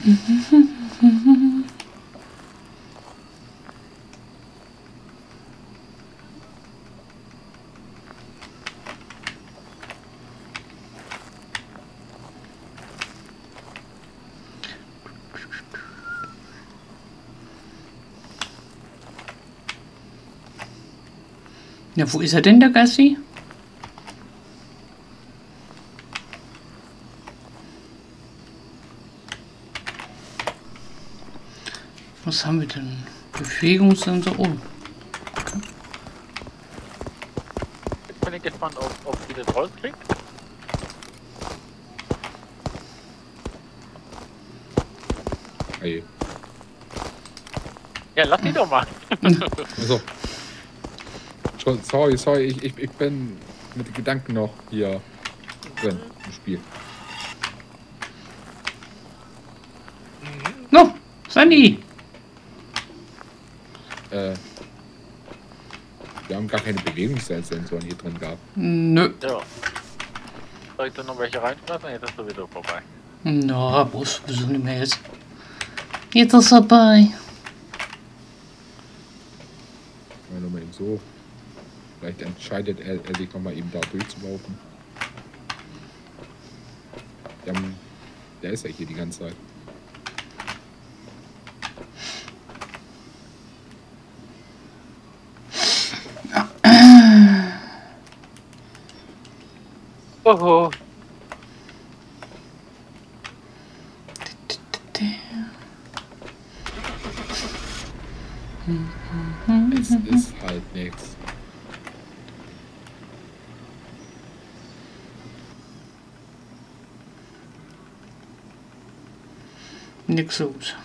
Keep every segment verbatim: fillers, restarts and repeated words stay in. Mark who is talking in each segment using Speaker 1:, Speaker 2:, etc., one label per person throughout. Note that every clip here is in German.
Speaker 1: Ja, wo ist er denn, der Gassi? Was haben wir denn? Bewegungssensor. Oh.
Speaker 2: Jetzt bin ich gespannt, ob, ob sie das rauskriegt.
Speaker 3: Hey.
Speaker 2: Ja, lass die doch mal.
Speaker 3: Also. Schon, sorry, sorry, ich, ich, ich bin mit den Gedanken noch hier drin im Spiel.
Speaker 1: No, Sandy!
Speaker 3: Äh, wir haben gar keine Bewegungssensoren hier drin gehabt.
Speaker 1: Nö.
Speaker 2: Ja. Soll ich da noch welche reinschmeißen? Jetzt ist sowieso vorbei.
Speaker 1: Na, muss sowieso nicht mehr jetzt. Jetzt ist vorbei.
Speaker 3: Mal nochmal eben so. Vielleicht entscheidet er, er sich nochmal eben da durchzulaufen. Der, der ist ja hier die ganze Zeit.
Speaker 2: Oho.
Speaker 3: Es ist halt nichts.
Speaker 1: Nix so gut.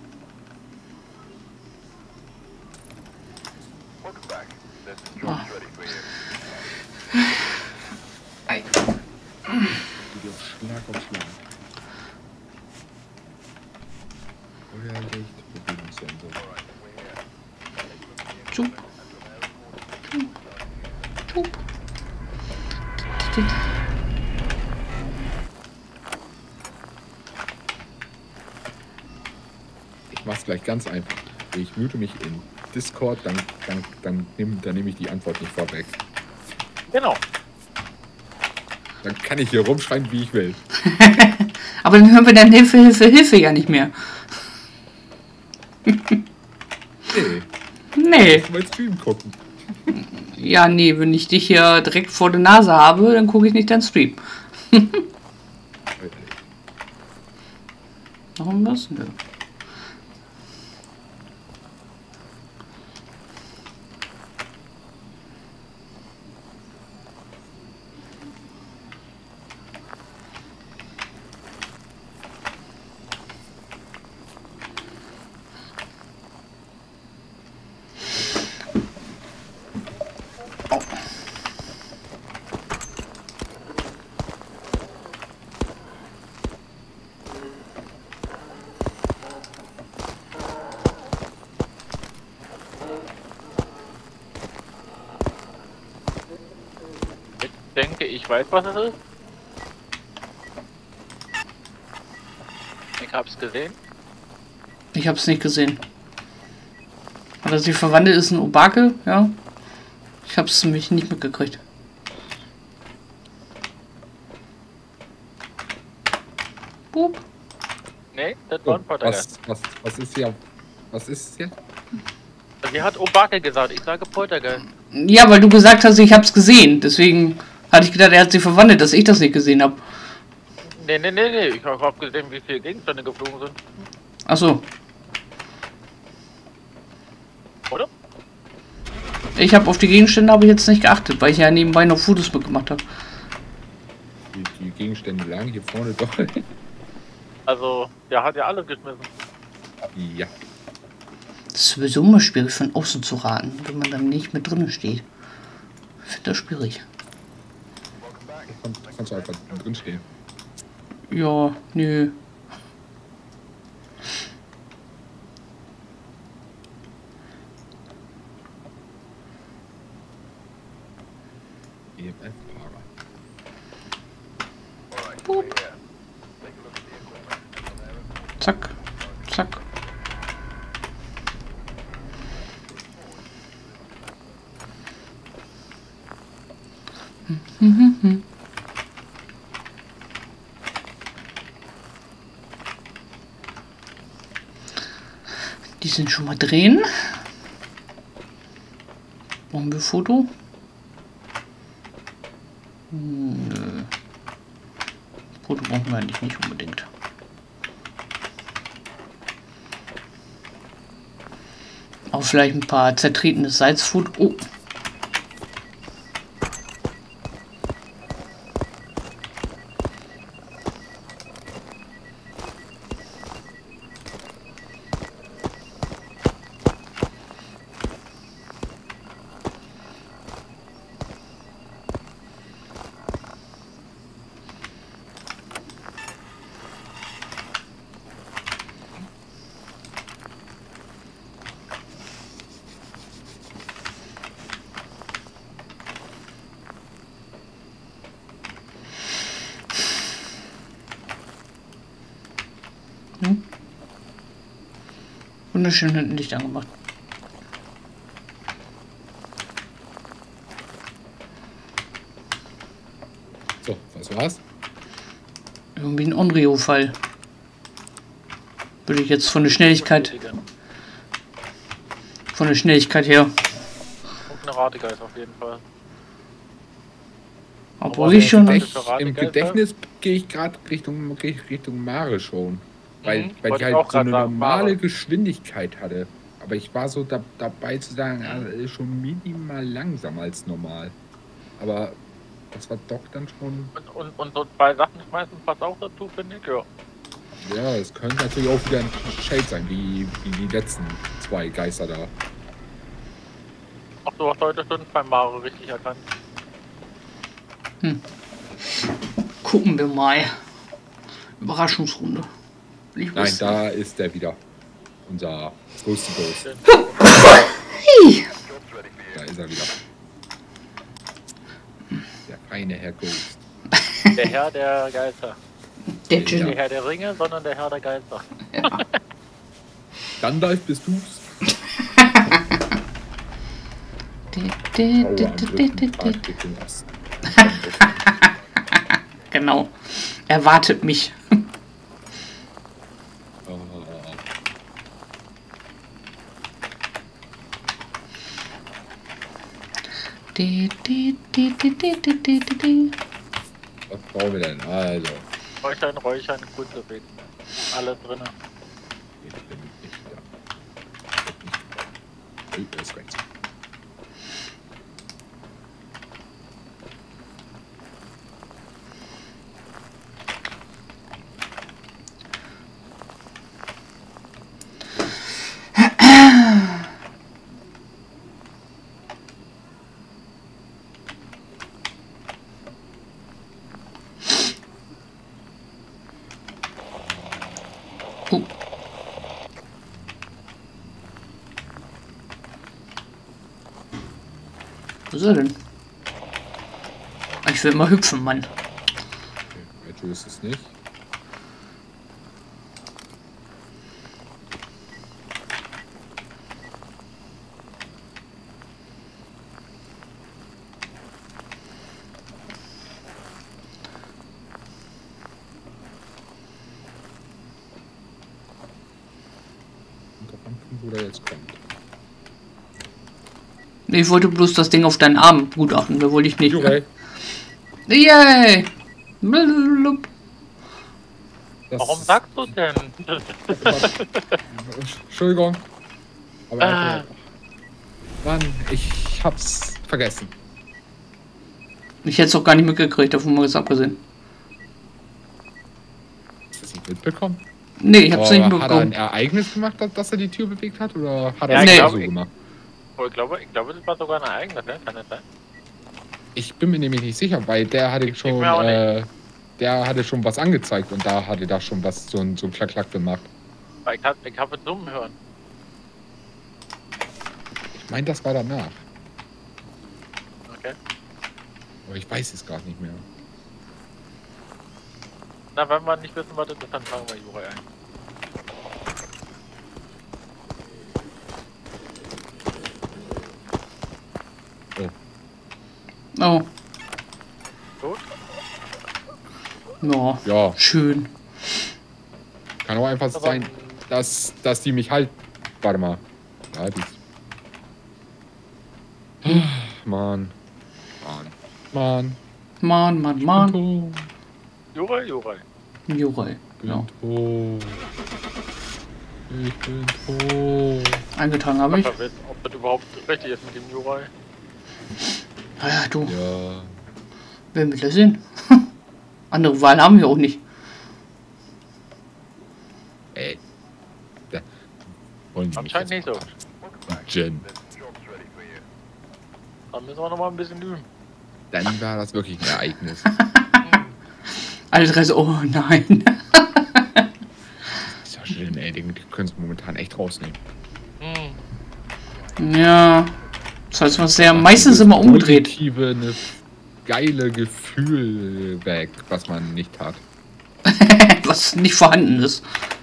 Speaker 1: Ah. Ei.
Speaker 3: Schlag auf Schlag. Feuerlicht, Bewegungssensor.
Speaker 1: Tschup. Tschup.
Speaker 3: Ich mach's gleich ganz einfach. Ich mute mich in Discord, dann, dann, dann, nehm, dann nehme ich die Antwort nicht vorweg.
Speaker 2: Genau.
Speaker 3: Dann kann ich hier rumschreien, wie ich will.
Speaker 1: Aber dann hören wir dann Hilfe, Hilfe, Hilfe ja nicht mehr.
Speaker 3: Nee.
Speaker 1: Nee.
Speaker 3: Ich will Stream gucken.
Speaker 1: Ja, nee, wenn ich dich hier direkt vor der Nase habe, dann gucke ich nicht deinen Stream. Warum das? Nö.
Speaker 2: Ich denke, ich weiß, was es ist. Ich hab's gesehen.
Speaker 1: Ich hab's nicht gesehen. Aber sie verwandelt ist ein Obake, ja. Ich hab's nämlich nicht mitgekriegt. Boop.
Speaker 2: Nee, das war ein Poltergeist.
Speaker 3: Was, was, was ist hier? Was ist hier?
Speaker 2: Sie hat Obake gesagt, ich sage Poltergeist.
Speaker 1: Ja, weil du gesagt hast, ich hab's gesehen. Deswegen hatte ich gedacht, er hat sie verwandelt, dass ich das nicht gesehen habe.
Speaker 2: Nee, nee, nee, nee, ich hab gesehen, wie viele Gegenstände geflogen sind.
Speaker 1: Ach so.
Speaker 2: Oder?
Speaker 1: Ich habe auf die Gegenstände aber jetzt nicht geachtet, weil ich ja nebenbei noch Fotos mitgemacht habe.
Speaker 3: Die, die Gegenstände lagen hier vorne doch.
Speaker 2: Also, der hat ja alles geschmissen.
Speaker 3: Ja.
Speaker 1: Das ist sowieso immer schwierig von außen zu raten, wenn man dann nicht mit drin steht. Ich finde das schwierig.
Speaker 3: Da kannst du einfach drin stehen.
Speaker 1: Ja, nö.
Speaker 3: E F F-Fahrer.
Speaker 1: Zack. Zack. Hm, hm, hm, hm. Die sind schon mal drehen. Brauchen wir Foto? Hm, nö. Foto brauchen wir eigentlich nicht unbedingt. Auch vielleicht ein paar zertretenes Salzfoto. Oh. Hm? Wunderschön hinten Licht angemacht.
Speaker 3: So, was war's?
Speaker 1: Irgendwie ein Onryo-Fall. Würde ich jetzt von der Schnelligkeit, von der Schnelligkeit her.
Speaker 2: Und eine Rategeist auf jeden Fall.
Speaker 1: Obwohl ich schon.
Speaker 3: Gedächt, Im Gedächtnis gehe ich gerade Richtung, Richtung Mare schon. Weil,
Speaker 2: Mhm,
Speaker 3: weil
Speaker 2: wollte
Speaker 3: die
Speaker 2: ich
Speaker 3: halt
Speaker 2: auch
Speaker 3: so eine
Speaker 2: grad sagen,
Speaker 3: normale
Speaker 2: Mare.
Speaker 3: Geschwindigkeit hatte. Aber ich war so da, dabei zu sagen, also schon minimal langsamer als normal. Aber das war doch dann schon.
Speaker 2: Und, und, und so zwei Sachen schmeißen passt auch dazu, finde ich, ja.
Speaker 3: Ja, es könnte natürlich auch wieder ein Shade sein, wie, wie die letzten zwei Geister da.
Speaker 2: Ach, du hast heute schon beim Mare richtig erkannt.
Speaker 1: Hm. Gucken wir mal. Überraschungsrunde. Ich
Speaker 3: Nein,
Speaker 1: wusste.
Speaker 3: da ist der wieder. Unser Ghosty Ghost.
Speaker 1: Hey.
Speaker 3: Da ist er wieder. Der feine Herr Ghost.
Speaker 2: Der Herr der Geister.
Speaker 1: Der
Speaker 2: Nicht der
Speaker 1: Gin.
Speaker 2: Herr der Ringe, sondern der Herr der Geister.
Speaker 1: Ja.
Speaker 3: Gandalf bist du's? Richtung Osten.
Speaker 1: Genau. Er wartet mich.
Speaker 3: Oh. Was brauchen wir denn? Also.
Speaker 2: Räuchern, Räuchern, gut zu reden. Alle drinne.
Speaker 3: Ich bin nicht da. Ich bin nicht da. Oh, ist rechts.
Speaker 1: Oh. Wo ist er denn? Ich will immer hüpfen, Mann.
Speaker 3: Okay, du ist es nicht. Wo der jetzt kommt.
Speaker 1: Nee, ich wollte bloß das Ding auf deinen Arm begutachten. Da wollte ich nicht.
Speaker 3: Jurei,
Speaker 1: Yay! Blub.
Speaker 3: das-
Speaker 2: Warum sagst du denn?
Speaker 3: Entschuldigung. Aber
Speaker 2: Ah.
Speaker 3: Mann, ich hab's vergessen.
Speaker 1: Ich hätte es auch gar nicht mitgekriegt, davon mal jetzt abgesehen.
Speaker 3: Hast du das nicht mitbekommen?
Speaker 1: Nee, ich hab's
Speaker 3: Aber
Speaker 1: nicht
Speaker 3: hat er ein
Speaker 1: mitbekommen.
Speaker 3: Ereignis gemacht, dass, dass er die Tür bewegt hat? Oder hat er
Speaker 2: Ja,
Speaker 3: es
Speaker 1: ich
Speaker 3: nee.
Speaker 2: glaub,
Speaker 3: so
Speaker 2: ich-
Speaker 3: gemacht?
Speaker 2: Oh, ich glaube, ich glaube, das war sogar ein Ereignis, ne? Kann das sein?
Speaker 3: Ich bin mir nämlich nicht sicher, weil der hatte
Speaker 2: Ich
Speaker 3: schon,
Speaker 2: mir auch nicht.
Speaker 3: äh, der hatte schon was angezeigt und da hatte da schon was, so ein, so ein Klack-Klack gemacht.
Speaker 2: Weil ich hab, ich habe Summen hören.
Speaker 3: Ich meine, das war danach.
Speaker 2: Okay.
Speaker 3: Aber ich weiß es gerade nicht mehr.
Speaker 2: Na, wenn wir nicht wissen, was das ist, dann fangen wir Jura ein.
Speaker 1: Oh.
Speaker 2: Tot?
Speaker 1: Ja.
Speaker 3: Ja,
Speaker 1: Schön.
Speaker 3: kann auch einfach
Speaker 2: Aber-
Speaker 3: sein, dass, dass die mich halt. Warte mal. Ja, die ist. Mann. Mann. Mann.
Speaker 1: Mann, Mann, Mann.
Speaker 3: Tot.
Speaker 2: Jurei, Jurei.
Speaker 1: Jurei.
Speaker 3: Bin
Speaker 1: Ja.
Speaker 3: tot. Ich bin tot.
Speaker 1: Eingetragen habe ich.
Speaker 2: Ich weiß, ob das überhaupt richtig ist mit dem Jurei.
Speaker 1: Naja, du.
Speaker 3: Ja.
Speaker 1: Werden wir das sehen. Andere Wahl haben wir auch nicht.
Speaker 3: Ey. Da. Wollen die mich
Speaker 2: Anscheinend
Speaker 3: jetzt
Speaker 2: nicht so.
Speaker 3: Jen.
Speaker 2: Da müssen wir noch mal ein bisschen üben.
Speaker 3: Dann war das wirklich ein Ereignis.
Speaker 1: Alle drei so, oh nein.
Speaker 3: Ist ja schön, ey. Die können es momentan echt rausnehmen.
Speaker 2: Hm.
Speaker 1: Ja. Das heißt, was der meistens immer umgedreht.
Speaker 3: Positive, eine geile Gefühl weg, was man nicht hat.
Speaker 1: Was nicht vorhanden ist.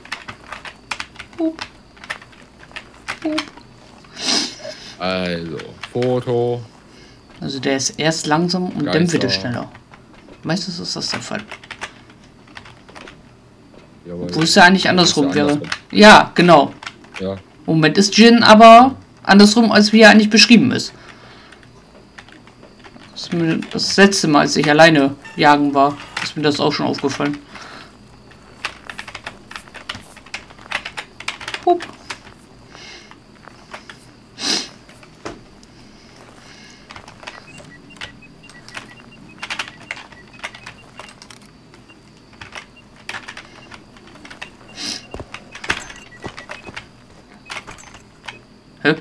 Speaker 3: Also, Foto.
Speaker 1: Also der ist erst langsam und dann
Speaker 3: Geister.
Speaker 1: wird er schneller. Meistens ist das der Fall.
Speaker 3: Jawohl.
Speaker 1: Wo es ja eigentlich
Speaker 3: Das ist
Speaker 1: andersrum
Speaker 3: ja
Speaker 1: wäre.
Speaker 3: andersrum.
Speaker 1: Ja, genau.
Speaker 3: Ja.
Speaker 1: Im Moment ist Jin aber andersrum, als wie er eigentlich beschrieben ist. Das ist mir das letzte Mal, als ich alleine jagen war, ist mir das auch schon aufgefallen. Hup. Hä?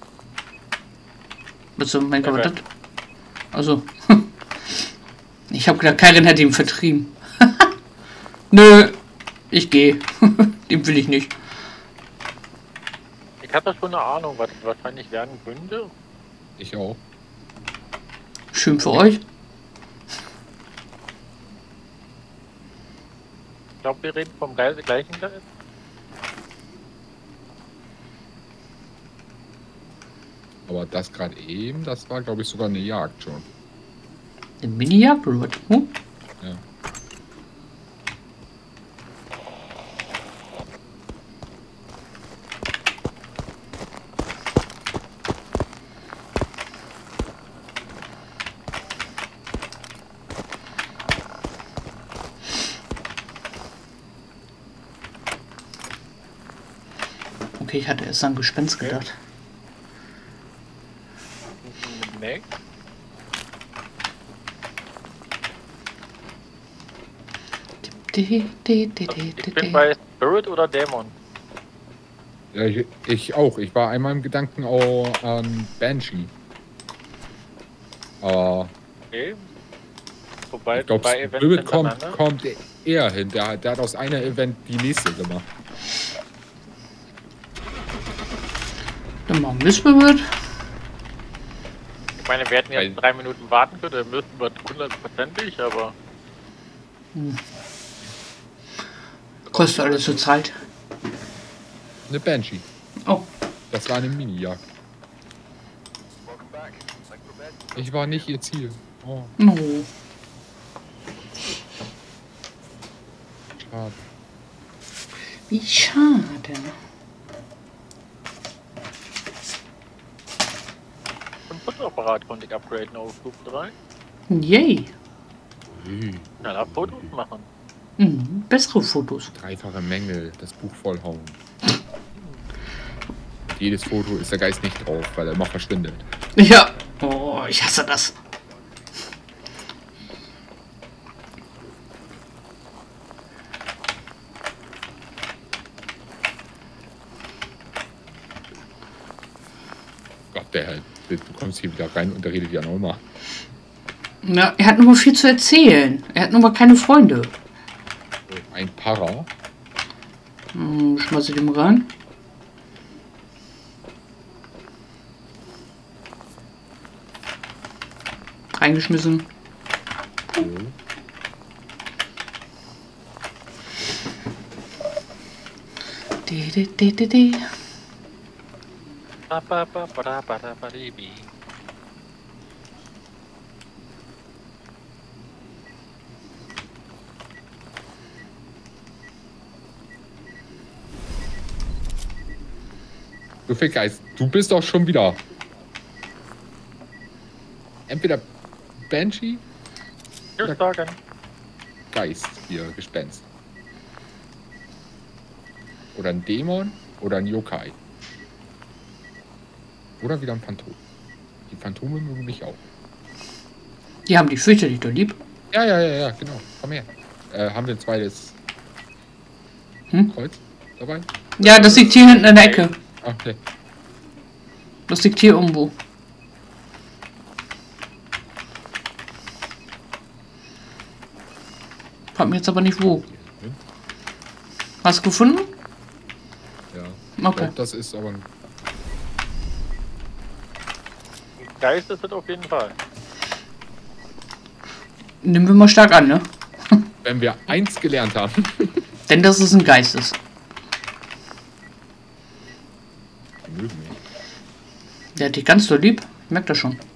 Speaker 1: Was so, mein Gott,
Speaker 2: Okay.
Speaker 1: das? Also. Ich habe gedacht, Karin hat ihn vertrieben. Nö, ich gehe. Den will ich nicht.
Speaker 2: Ich habe da schon eine Ahnung, was es wahrscheinlich werden könnte.
Speaker 3: Ich auch.
Speaker 1: Schön für euch.
Speaker 2: Ich glaube, wir reden vom Geist, gleichen Geist.
Speaker 3: Aber das gerade eben, das war, glaube ich, sogar eine Jagd schon.
Speaker 1: Eine Mini-Jagd oder was? Hm?
Speaker 3: Ja.
Speaker 1: Okay, ich hatte erst an Gespenst gedacht.
Speaker 2: Nee.
Speaker 1: Die, die, die,
Speaker 2: Also
Speaker 1: die,
Speaker 2: ich
Speaker 1: die,
Speaker 2: bin
Speaker 1: die.
Speaker 2: bei Spirit oder Dämon.
Speaker 3: Ja, ich, ich auch. Ich war einmal im Gedanken auch an Banshee. Aber
Speaker 2: Okay. Wobei
Speaker 3: ich glaube,
Speaker 2: zwei Events
Speaker 3: Spirit kommt,
Speaker 2: hintereinander.
Speaker 3: kommt eher hin. Der, der hat aus einer Event die nächste gemacht.
Speaker 1: Dann machen wir Spirit.
Speaker 2: Ich meine, wir hätten
Speaker 3: Weil-
Speaker 2: jetzt drei Minuten warten können, dann müssten wir hundertprozentig, aber
Speaker 1: Kostet alles zur Zeit.
Speaker 3: Eine Banshee.
Speaker 1: Oh,
Speaker 3: Das war eine Mini-Jagd. Ich war nicht ihr Ziel. Oh,
Speaker 1: no.
Speaker 3: schade.
Speaker 1: Wie schade.
Speaker 2: ein Fotoapparat konnte ich upgraden auf Stufe drei.
Speaker 1: Yay.
Speaker 3: Ui,
Speaker 2: Schneller Fotos machen.
Speaker 1: Mhm. Bessere Fotos.
Speaker 3: dreifache Mängel, das Buch vollhauen. Jedes Foto ist der Geist nicht drauf, weil er immer verschwindet.
Speaker 1: Ja. Oh, ich hasse das.
Speaker 3: Gott, der halt, du kommst hier wieder rein und der redet ja nochmal.
Speaker 1: Ja, er hat nur mal viel zu erzählen. Er hat nur mal keine Freunde.
Speaker 3: Ein Para.
Speaker 1: Hm, schmeiß ich dem rein. Reingeschmissen. Die, die, die, die, die.
Speaker 2: Ba, ba, ba, ba, ba, ba, ba, ba, bi.
Speaker 3: Du Fickgeist, du bist doch schon wieder. Entweder Banshee
Speaker 2: Ich sagen.
Speaker 3: Geist hier, Gespenst. Oder ein Dämon oder ein Yokai. Oder wieder ein Phantom. Die Phantome mögen mich auch.
Speaker 1: Die haben die fürchterlich doch lieb.
Speaker 3: Ja, ja, ja, ja, genau. Komm her. Äh, haben wir ein zweites
Speaker 1: Hm?
Speaker 3: Kreuz dabei?
Speaker 1: Ja, das liegt hier hinten in der Ecke.
Speaker 3: Okay.
Speaker 1: Das liegt hier irgendwo. Frag mir jetzt aber nicht wo. Hast du gefunden?
Speaker 3: Ja.
Speaker 1: Okay.
Speaker 3: Ich glaub, das ist aber ein
Speaker 2: Geist ist es auf jeden Fall.
Speaker 1: Nehmen wir mal stark an, ne?
Speaker 3: wenn wir eins gelernt haben.
Speaker 1: Denn das ist ein Geist ist.
Speaker 3: Die mögen mich.
Speaker 1: Der hat dich ganz so lieb. Ich merk das schon.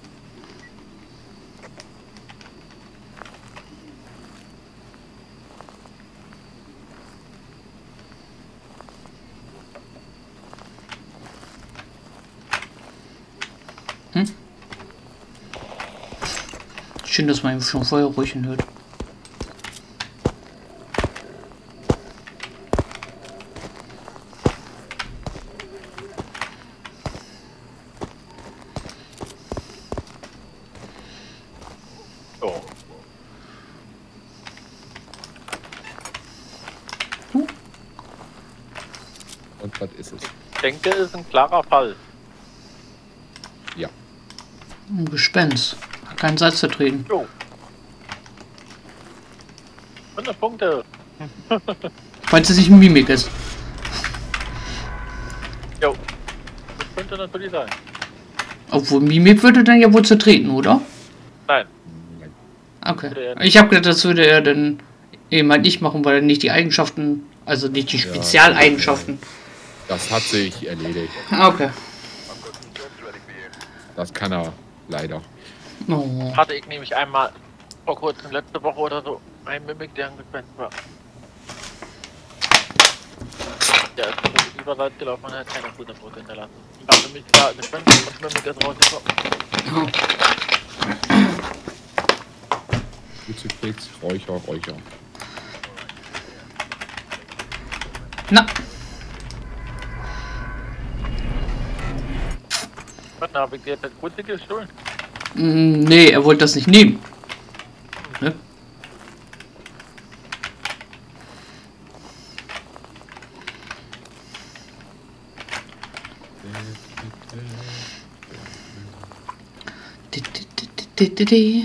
Speaker 1: Hm? Schön, dass man schon vorher ruhig hört.
Speaker 2: So.
Speaker 3: Und was ist es?
Speaker 2: Ich denke, es ist ein klarer Fall.
Speaker 3: Ja.
Speaker 1: Ein Gespenst. Hat keinen Salz vertreten.
Speaker 2: Jo. hundert Punkte.
Speaker 1: Falls es nicht ein Mimik ist.
Speaker 2: Jo. Das könnte natürlich sein.
Speaker 1: Obwohl Mimik würde dann ja wohl zertreten, oder?
Speaker 2: Nein.
Speaker 1: Okay. Ich habe gedacht, das würde er dann eben halt nicht machen, weil er nicht die Eigenschaften, also nicht die
Speaker 3: Ja,
Speaker 1: Spezialeigenschaften.
Speaker 3: Das hat sich erledigt.
Speaker 1: Okay.
Speaker 3: Das kann er leider.
Speaker 1: Oh.
Speaker 2: Hatte ich nämlich einmal vor kurzem, letzte Woche oder so, ein Mimik, der ein Gespenst war. Der ist von der Überseite gelaufen und hat keine Futterbrücke hinterlassen. Aber für mich war ein Gespenst und Mimik ist rausgekommen.
Speaker 3: Kruzifix, Räucher, Räucher.
Speaker 1: Na,
Speaker 2: Was, habe ich dir jetzt das Kruzifix gestohlen?
Speaker 1: mm, nee, er wollte das nicht nehmen. Ne? Di, di, di, di, di, di.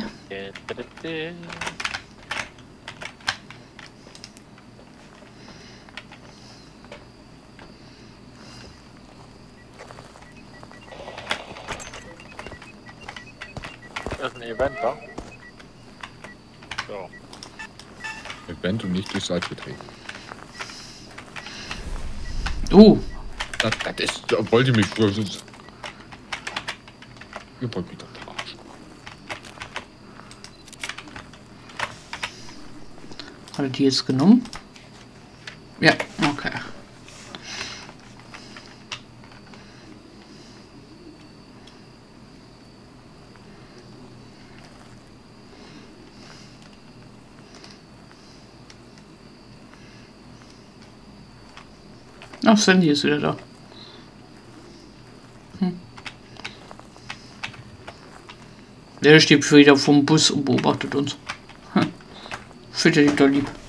Speaker 2: Das ist ein Event, wa? So.
Speaker 3: Event und nicht durch Salz getreten.
Speaker 1: Oh,
Speaker 3: Das, das ist. Da wollt ihr mich. Ihr wollt mich doch verarschen.
Speaker 1: hat er die jetzt genommen? Ja, okay. Ach, Sandy ist wieder da. Hm. Der steht wieder vom Bus und beobachtet uns. Hm. Fühlt er dich doch lieb.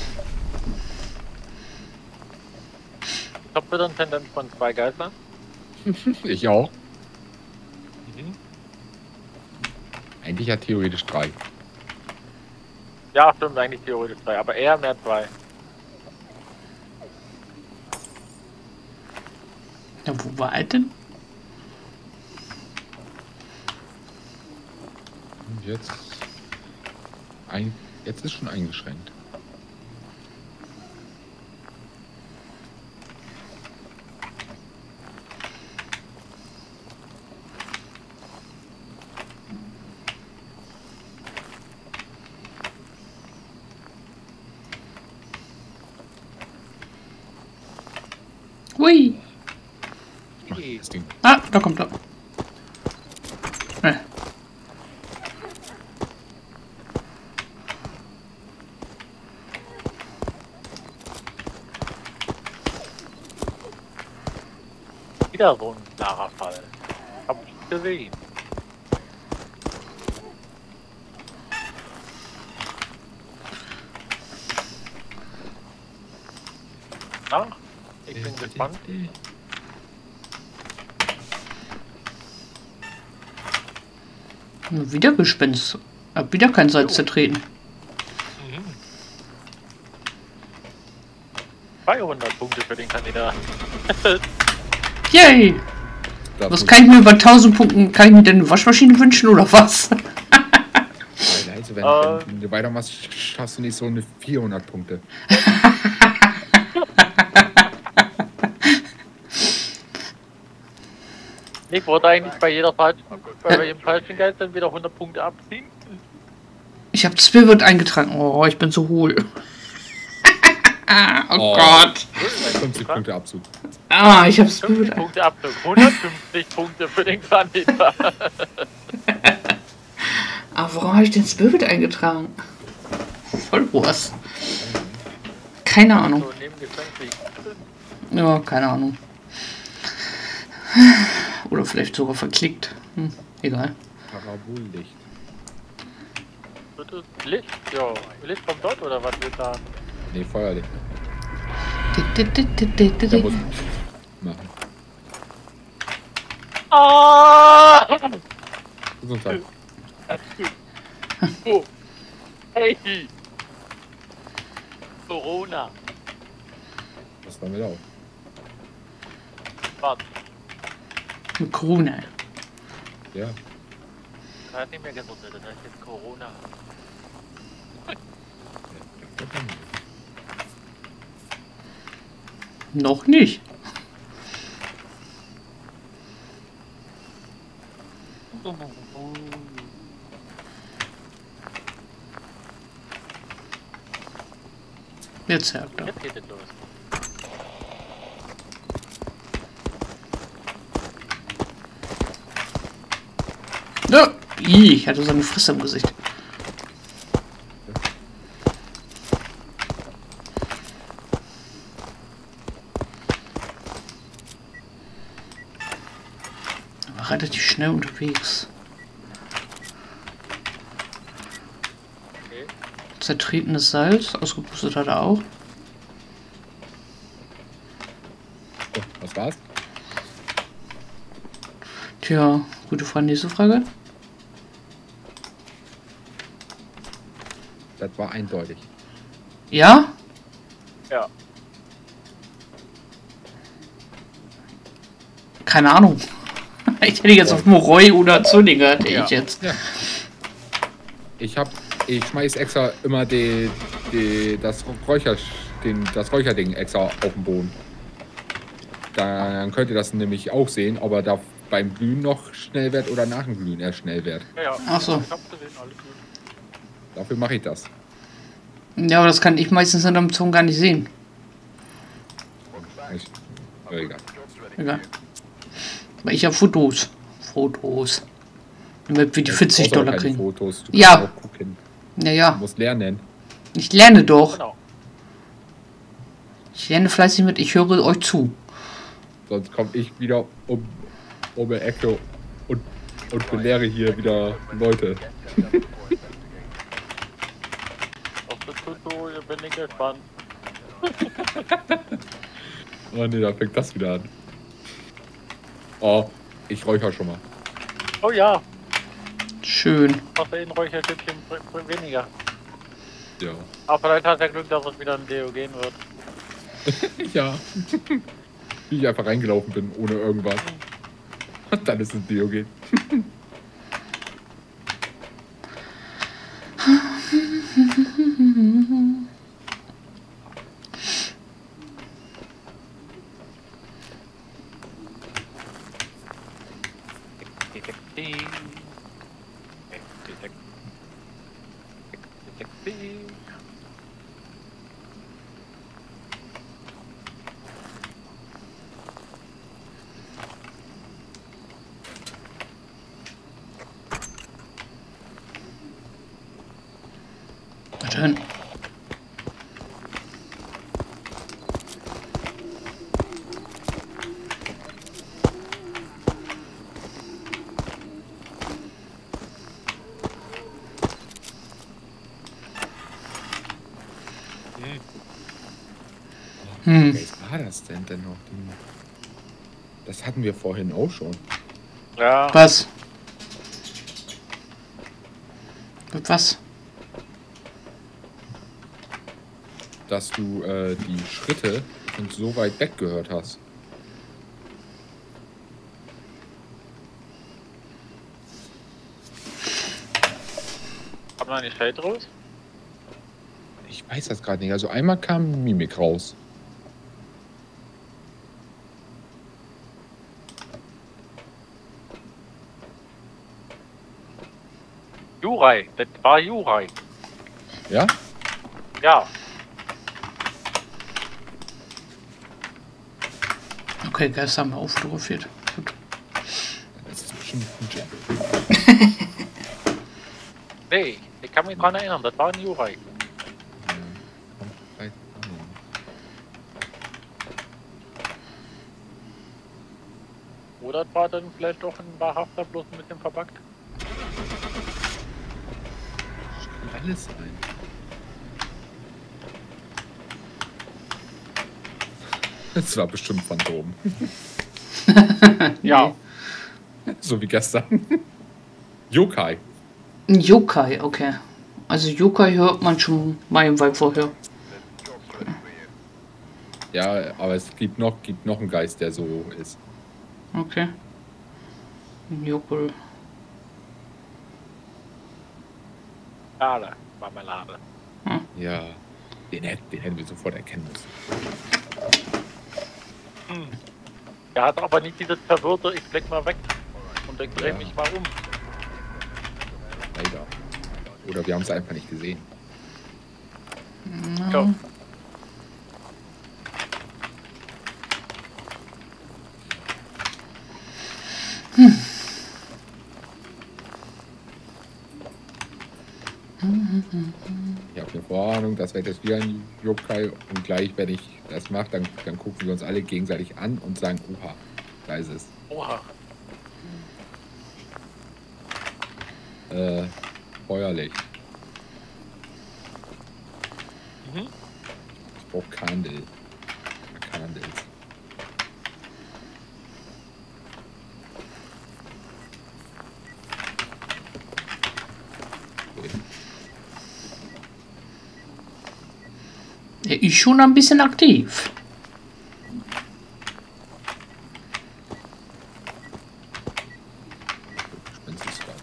Speaker 2: Ich hab wieder ein Tendenz von zwei Geistern.
Speaker 3: Ich auch.
Speaker 2: Mhm.
Speaker 3: Eigentlich ja theoretisch drei.
Speaker 2: Ja, stimmt, eigentlich theoretisch zwei, aber eher mehr zwei.
Speaker 1: Ja, wo war er denn?
Speaker 3: Und jetzt. Ein, jetzt ist schon eingeschränkt.
Speaker 1: Hui!
Speaker 3: Macht
Speaker 2: Yay!
Speaker 3: Das Ding.
Speaker 1: Ah, da kommt er. Nee.
Speaker 2: Wieder so ein klarer Fall. Hab ich gesehen. Na, ich bin gespannt.
Speaker 1: Wieder Gespenst. Hab wieder kein Salz zertreten.
Speaker 2: Mhm. zweihundert Punkte für den Kandidaten.
Speaker 1: Yay!
Speaker 3: Das
Speaker 1: Was
Speaker 3: muss-
Speaker 1: kann ich mir bei tausend Punkten? Kann ich mir denn eine Waschmaschine wünschen oder was?
Speaker 3: Also wenn,
Speaker 2: Ähm.
Speaker 3: wenn du weitermachst, schaffst du nicht so eine vierhundert Punkte.
Speaker 2: Ich wollte eigentlich bei jeder falschen, bei jedem falschen Geist dann wieder hundert Punkte abziehen.
Speaker 1: Ich habe Spirit eingetragen. Oh, ich bin so hohl. oh,
Speaker 3: Oh.
Speaker 1: Gott.
Speaker 3: fünfzig Punkte Abzug.
Speaker 1: Ah, ich habe
Speaker 2: fünfzig
Speaker 1: Spirit ein.
Speaker 2: Punkte Abzug, hundertfünfzig Punkte für den Kandidaten.
Speaker 1: Ah, warum habe ich den Spirit eingetragen? Voll Wurst. Keine Ahnung.
Speaker 2: So, neben Geschenk liegt.
Speaker 1: Ja, keine Ahnung. Oder vielleicht sogar verklickt. Hm, egal.
Speaker 3: Parabollicht.
Speaker 2: Wird es Licht? Ja, Licht kommt dort oder was wir sagen?
Speaker 3: Nee, Feuerlicht.
Speaker 1: Di- di- di- di- di-
Speaker 3: Der
Speaker 1: di.
Speaker 3: muss machen.
Speaker 2: Ah!
Speaker 3: Gesundheit.
Speaker 2: Oh. Hey! Corona.
Speaker 3: Was damit auch?
Speaker 2: Warte,
Speaker 1: Mit Corona.
Speaker 3: Ja.
Speaker 2: das ist nicht mehr gesund, das ist jetzt Corona.
Speaker 1: Noch nicht. Jetzt sagt er.
Speaker 2: Jetzt geht es los.
Speaker 1: Ja. Ih, ich hatte so eine Fresse im Gesicht. War relativ schnell unterwegs.
Speaker 2: Okay.
Speaker 1: Zertretenes Salz, ausgepustet hat er auch.
Speaker 3: So, was war's?
Speaker 1: Tja, gute Frage, nächste Frage.
Speaker 3: Das war eindeutig.
Speaker 1: Ja?
Speaker 2: Ja.
Speaker 1: Keine Ahnung. Ich hätte jetzt auf Moroi oder Zölinger, hätte
Speaker 2: Ja.
Speaker 1: ich jetzt.
Speaker 3: Ja. Ich hab, ich schmeiß extra immer die, die, das Räucher, den, das Räucherding extra auf den Boden. Dann könnt ihr das nämlich auch sehen, ob er da beim Glühen noch schnell wird oder nach dem Glühen erst schnell wird.
Speaker 2: Ja, ja.
Speaker 1: Ach so.
Speaker 2: Ich hab's gesehen, alles gut.
Speaker 3: Dafür mache ich das.
Speaker 1: Ja, aber das kann ich meistens in einem Ton gar nicht sehen.
Speaker 3: Ich, aber egal.
Speaker 1: Egal. Weil ich habe Fotos. Fotos. Damit wir die vierzig
Speaker 3: Du brauchst aber
Speaker 1: Dollar
Speaker 3: keine
Speaker 1: kriegen.
Speaker 3: Fotos. Du
Speaker 1: Ja.
Speaker 3: kannst auch gucken.
Speaker 1: Ja,
Speaker 3: Du
Speaker 1: ja.
Speaker 3: musst lernen.
Speaker 1: Ich lerne doch.
Speaker 2: Genau.
Speaker 1: Ich lerne fleißig mit. Ich höre euch zu.
Speaker 3: Sonst komme ich wieder um, um die Ecke und, und belehre hier wieder Leute.
Speaker 2: Auf das Tutorial bin ich gespannt.
Speaker 3: Oh ne, da fängt das wieder an. Oh, ich räucher schon mal.
Speaker 2: Oh ja,
Speaker 1: Schön.
Speaker 2: was ein Räucherstückchen weniger.
Speaker 3: Ja.
Speaker 2: Aber vielleicht hat er Glück, dass es wieder ein Diogen wird.
Speaker 3: Ja. Wie ich einfach reingelaufen bin, ohne irgendwas. Und dann ist es Diogen.
Speaker 1: Hm.
Speaker 3: Was war das denn denn noch? Das hatten wir vorhin auch schon.
Speaker 2: Ja.
Speaker 1: Was? Was?
Speaker 3: Dass du äh, die Schritte schon so weit weg gehört hast.
Speaker 2: Haben wir eine Feld raus?
Speaker 3: Ich weiß das gerade nicht. Also einmal kam Mimik raus.
Speaker 2: Jurei, das war Jurei.
Speaker 3: Ja?
Speaker 2: Ja.
Speaker 1: Okay, Geister haben wir auffotografiert. Gut.
Speaker 3: Das ist bestimmt ein Jam.
Speaker 2: Nee, ich kann mich dran erinnern, das war ein Jurei. Oder das war dann vielleicht doch ein wahrhafter, bloß ein bisschen verbuggt.
Speaker 3: Kann alles sein. Das war bestimmt Phantom.
Speaker 2: Ja.
Speaker 3: So wie gestern. Yokai.
Speaker 1: Ein Yokai, okay. Also Yokai hört man schon meilenweit vorher.
Speaker 3: Ja, aber es gibt noch, gibt noch einen Geist, der so ist.
Speaker 1: Okay. Ein Yokai.
Speaker 2: Schade, Marmelade.
Speaker 3: Ja, den, hätt- den hätten wir sofort erkennen müssen.
Speaker 2: Hm. Er hat aber nicht dieses verwirrte, ich blick mal weg und ich drehe
Speaker 3: Ja.
Speaker 2: mich mal um.
Speaker 3: Leider. Oder wir haben es einfach nicht gesehen.
Speaker 2: Ja.
Speaker 3: Ich habe eine Vorahnung, das wird jetzt wieder ein Yokai und gleich, wenn ich das mache, dann, dann gucken wir uns alle gegenseitig an und sagen, oha, da ist es.
Speaker 2: Oha.
Speaker 3: Äh, Feuerlicht.
Speaker 2: Mhm.
Speaker 3: Ich brauche Kandel. Kandels. Okay.
Speaker 1: Er ist schon ein bisschen aktiv.
Speaker 3: Gespenst ist raus.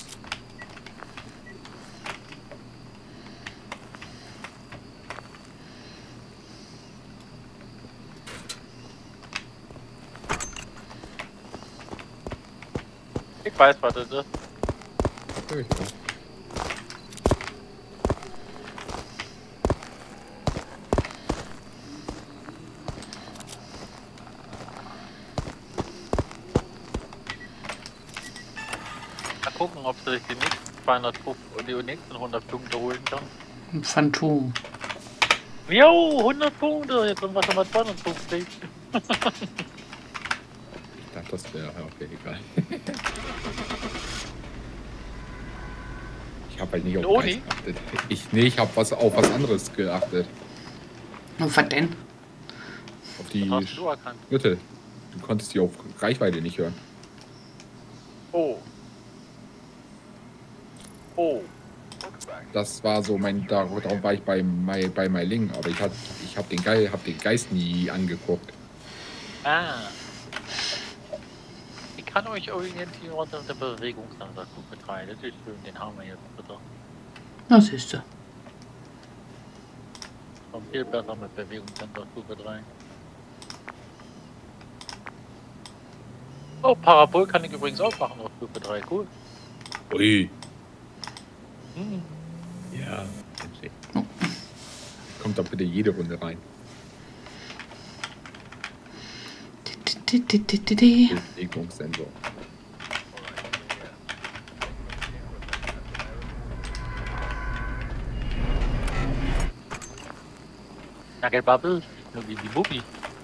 Speaker 2: Ich weiß, was das ist.
Speaker 3: Okay.
Speaker 2: Mal gucken, ob sie sich die nächsten zweihundertfünfzig und die nächsten hundert Punkte holen kann.
Speaker 1: Ein Phantom.
Speaker 2: Jo, hundert Punkte, jetzt sind wir schon mal zweihundertfünfzig.
Speaker 3: Ich dachte, das wäre okay, egal. Ich habe halt nicht auf
Speaker 2: Loni?
Speaker 3: Geist geachtet. Ich, nee, ich habe was, auf was anderes geachtet.
Speaker 1: Und was denn?
Speaker 3: Auf die
Speaker 2: Was hast du erkannt?
Speaker 3: Schritte. Du konntest die auf Reichweite nicht hören.
Speaker 2: Oh. Oh.
Speaker 3: Das war so mein, darum war ich bei My, bei My Ling, aber ich, hat, ich habe den, Ge hab den Geist nie angeguckt.
Speaker 2: Ah. Ich kann euch orientieren unter der Bewegungssensor gut betreiben. Das ist schön, den haben wir jetzt bitte.
Speaker 1: Na, siehst du.
Speaker 2: Kommt viel besser mit Bewegungssensor gut betreiben. Oh, Parabol kann ich übrigens auch machen auf Stufe drei. Cool.
Speaker 3: Ui.
Speaker 2: Hm.
Speaker 3: Ja. Kommt doch bitte jede Runde rein. Bewegungssensor.
Speaker 2: Nagelbubble, nur wie die Bubi.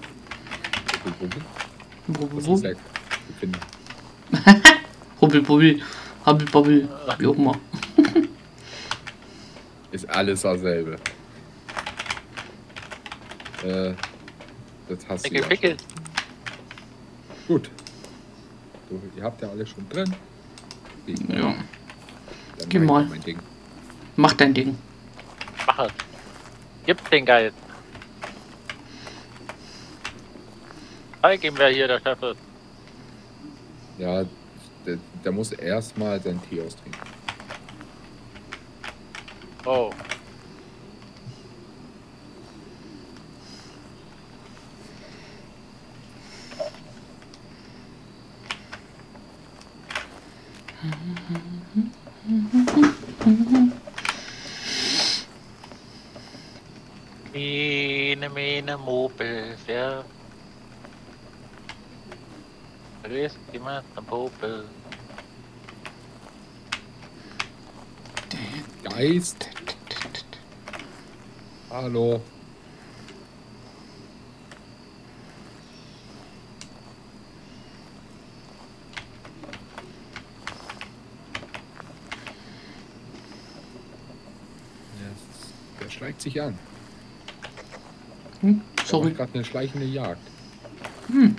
Speaker 3: Was ist das? Befinden.
Speaker 1: Hubbel, bubbel, hubbel, bubbel, wie auch immer.
Speaker 3: Ist alles dasselbe. Äh, Das hast du
Speaker 2: Pickel,
Speaker 3: ja
Speaker 2: Pickel.
Speaker 3: schon. Gut. So, ihr habt ja alle schon drin. Okay,
Speaker 1: Ja.
Speaker 3: dann
Speaker 1: Geh
Speaker 3: mach ich
Speaker 1: mal.
Speaker 3: Mein Ding.
Speaker 1: Mach dein Ding.
Speaker 2: Mach es. Gibt's den Geist. Zeig ihm, wer hier der Chef ist.
Speaker 3: Ja, der, der muss erstmal seinen Tee austrinken.
Speaker 2: Oh. Mene, mene, Mopel, wer grüßt jemand am Popel?
Speaker 3: Geist. Hallo. Der schleicht sich an.
Speaker 1: Hm?
Speaker 3: Da
Speaker 1: Sorry.
Speaker 3: gerade eine schleichende Jagd.
Speaker 1: Hm.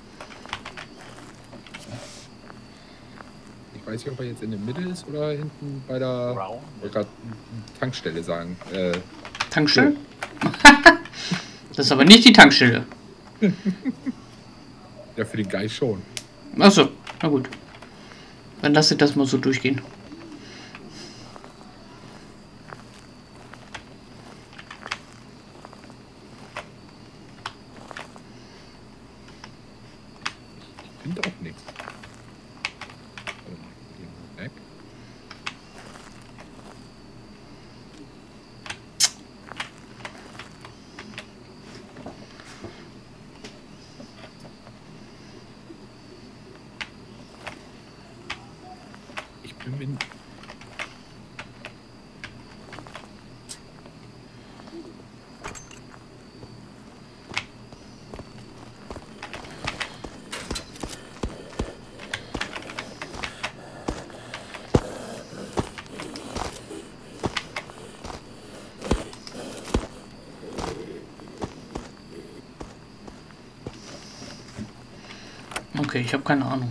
Speaker 3: Ich weiß nicht, ob er jetzt in der Mitte ist oder hinten bei der
Speaker 2: Brown.
Speaker 3: ich wollte gerade Tankstelle sagen. Äh,
Speaker 1: Tankstelle? Das ist aber nicht die Tankstelle.
Speaker 3: ja, für den Geist schon.
Speaker 1: Achso, na gut. Dann lass ich das mal so durchgehen.
Speaker 3: Ich finde auch nichts. Warte mal, ich geh mal weg. Ich bin mir
Speaker 1: Okay, ich habe keine Ahnung.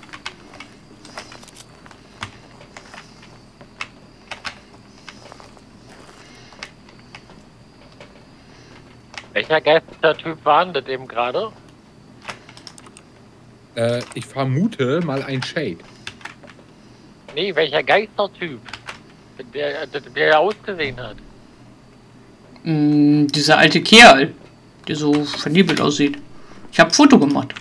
Speaker 2: Welcher Geistertyp war denn das eben gerade?
Speaker 3: Äh, ich vermute mal ein Shade.
Speaker 2: Nee, welcher Geistertyp? Der, der, der ausgesehen hat.
Speaker 1: Hm, dieser alte Kerl, der so vernebelt aussieht. Ich habe ein Foto gemacht.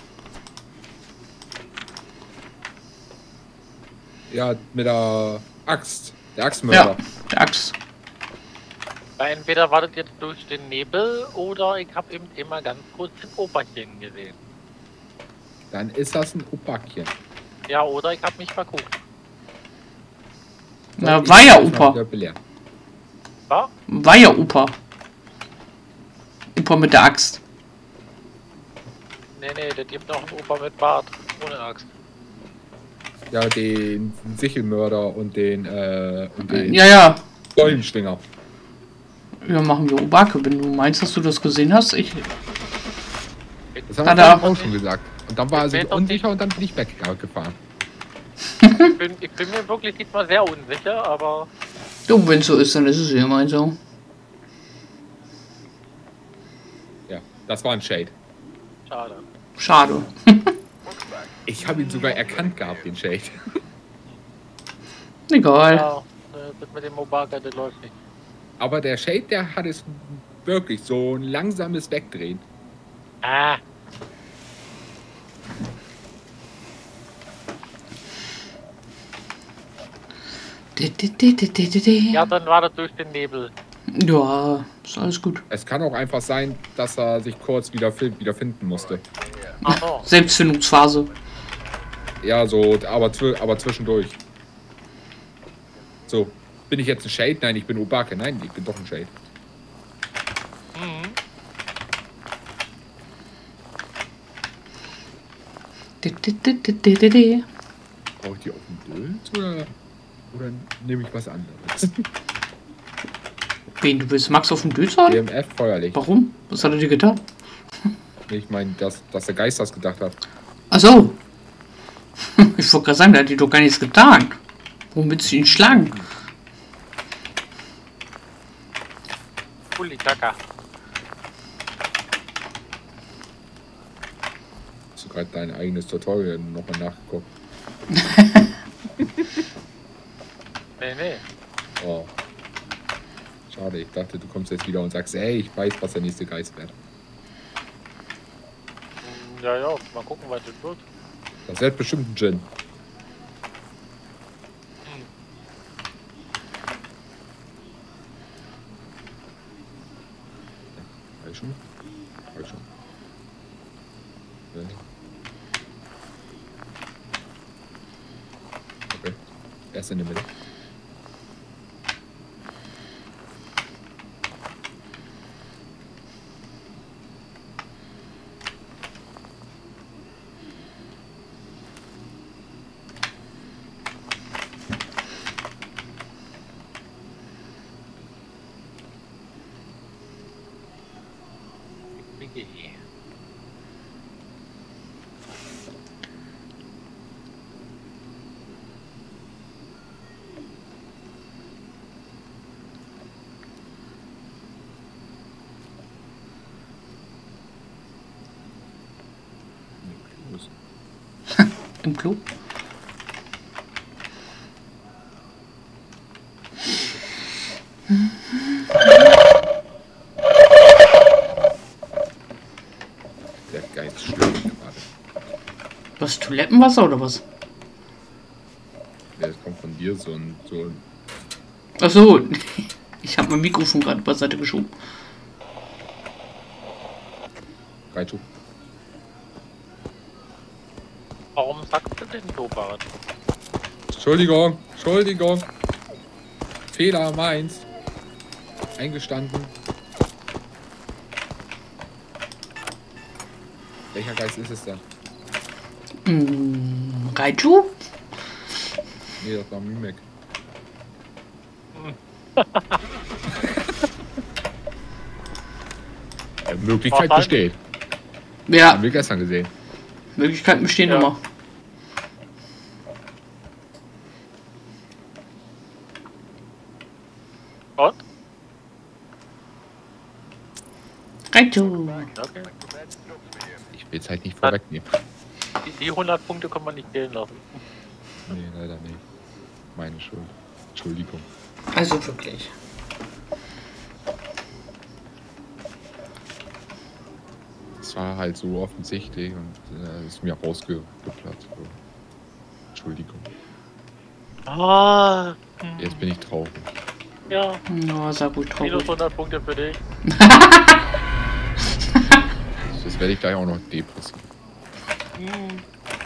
Speaker 3: Ja, mit der Axt. Der Axtmörder.
Speaker 1: Ja, der Axt.
Speaker 2: Weil entweder war das jetzt durch den Nebel oder ich habe eben immer ganz kurz ein Operchen gesehen.
Speaker 3: Dann ist das ein Opakchen.
Speaker 2: Ja, oder ich habe mich verguckt.
Speaker 1: Na,
Speaker 3: Ich
Speaker 1: war ja
Speaker 3: muss mal wieder
Speaker 1: Opa.
Speaker 3: belehren.
Speaker 2: War?
Speaker 1: War ja Opa. Opa mit der Axt.
Speaker 2: Nee, nee, das gibt noch einen Opa mit Bart. Ohne Axt.
Speaker 3: Ja, den Sichelmörder und den, äh, und den
Speaker 1: Ja, ja.
Speaker 3: Säulenschwinger.
Speaker 1: Ja, machen wir Obake. Wenn du meinst, dass du das gesehen hast, ich.
Speaker 3: Das haben
Speaker 1: Hat
Speaker 3: wir
Speaker 1: er-
Speaker 3: auch schon gesagt. Und dann war er
Speaker 2: Ich
Speaker 3: sich
Speaker 2: weiß doch
Speaker 3: unsicher und dann bin ich weggefahren.
Speaker 2: Ich bin, ich bin mir wirklich diesmal sehr unsicher, aber
Speaker 1: Du, wenn es so ist, dann ist es ja immer so.
Speaker 3: Ja, das war ein Shade.
Speaker 2: schade.
Speaker 1: Schade.
Speaker 3: Ich habe ihn sogar erkannt gehabt, den Shade.
Speaker 1: Egal.
Speaker 2: Ja, äh, das mit dem Obaka, das läuft nicht.
Speaker 3: Aber der Shade, der hat es wirklich so ein langsames Wegdrehen.
Speaker 2: Ah,
Speaker 1: Di, di, di, di, di, di, di.
Speaker 2: ja, dann war das durch den Nebel.
Speaker 1: Ja, ist alles gut.
Speaker 3: Es kann auch einfach sein, dass er sich kurz wieder, fin- wieder finden musste.
Speaker 2: Ach so.
Speaker 1: Selbstfindungsphase.
Speaker 3: Ja, so, aber, zw aber zwischendurch. So, bin ich jetzt ein Shade? Nein, ich bin Obake. Nein, ich bin doch ein Shade.
Speaker 2: Mhm.
Speaker 1: Di, di, di, di, di, di, di.
Speaker 3: Brauche ich die auf dem Bild oder, oder nehme ich was anderes?
Speaker 1: Wen, du willst Max auf dem Döser haben?
Speaker 3: E M F Feuerlicht.
Speaker 1: Warum? Was hat er dir getan?
Speaker 3: Ich meine, dass, dass der Geist das gedacht hat.
Speaker 1: Ach so. Ich wollte gerade sagen, der hat dir doch gar nichts getan. Warum willst du ihn schlagen?
Speaker 2: Pulitaka.
Speaker 3: Hast du gerade dein eigenes Tutorial nochmal nachgeguckt?
Speaker 2: Nee, nee.
Speaker 3: Oh. Schade, ich dachte, du kommst jetzt wieder und sagst, ey, ich weiß, was der nächste Geist wird.
Speaker 2: Ja, ja, mal gucken, was das wird.
Speaker 3: Das wird bestimmt ein Djinn. Hab ich schon? Hab ich schon. Ja. Okay. Erst in der Mitte.
Speaker 1: Im Klo?
Speaker 3: Der Geist schlägt gerade.
Speaker 1: Was, Toilettenwasser oder was?
Speaker 3: Ja, das kommt von dir, so ein... So ein
Speaker 1: Ach so. Ich habe mein Mikrofon gerade beiseite geschoben.
Speaker 3: Raichu.
Speaker 2: Warum sagst du denn so, Bart?
Speaker 3: Entschuldigung, Entschuldigung. Fehler meins. Eingestanden. Welcher Geist ist es da?
Speaker 1: Hm, Raichu?
Speaker 3: Nee, das war Mimic. Ja, Möglichkeit besteht.
Speaker 1: Ja,
Speaker 3: Haben wir gestern gesehen.
Speaker 1: Möglichkeiten bestehen
Speaker 2: Ja.
Speaker 1: immer.
Speaker 2: Und?
Speaker 1: Raichu.
Speaker 2: Okay.
Speaker 3: Ich will es halt nicht vorwegnehmen.
Speaker 2: Die, die hundert Punkte kann man nicht zählen lassen.
Speaker 3: Nee, leider nicht. Meine Schuld. Entschuldigung.
Speaker 1: Also wirklich.
Speaker 3: Es war halt so offensichtlich und äh, ist mir rausgeplatzt. So. Entschuldigung.
Speaker 2: Ah.
Speaker 3: Jetzt bin ich traurig.
Speaker 2: Ja,
Speaker 1: Ja, sah gut
Speaker 2: minus
Speaker 1: traurig.
Speaker 2: hundert Punkte für dich.
Speaker 3: Das werde ich gleich auch noch depressiv.
Speaker 2: Hm.